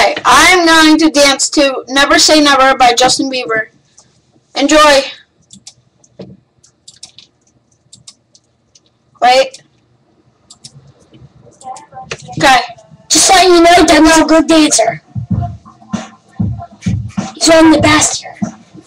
Okay, I'm going to dance to Never Say Never by Justin Bieber. Enjoy. Wait. Okay. Just letting you know, Devin's a good dancer. He's one of the best here.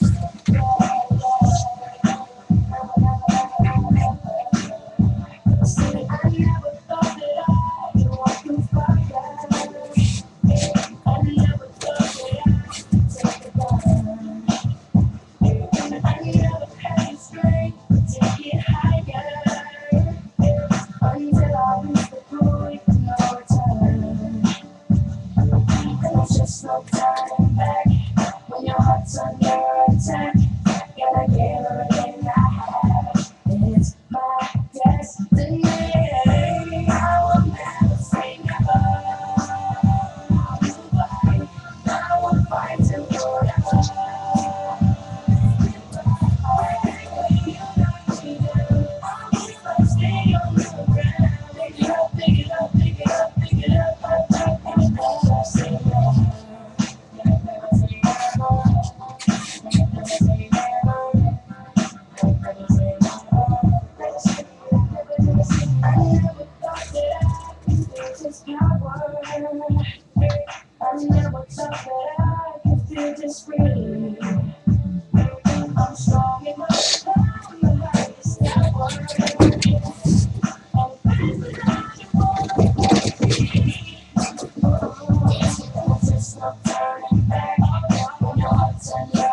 No turning back when your heart's under attack. Gotta give everything I have. It's my destiny. I will never say never. I will fight till forever. Stay on the ground. Pick it up, pick it up, pick it up, pick it up. Never say never. I never thought that I could feel this free. I'm strong enough, I'm the highest ever. I'm fast enough to want to be. There's just no turning back when your heart's under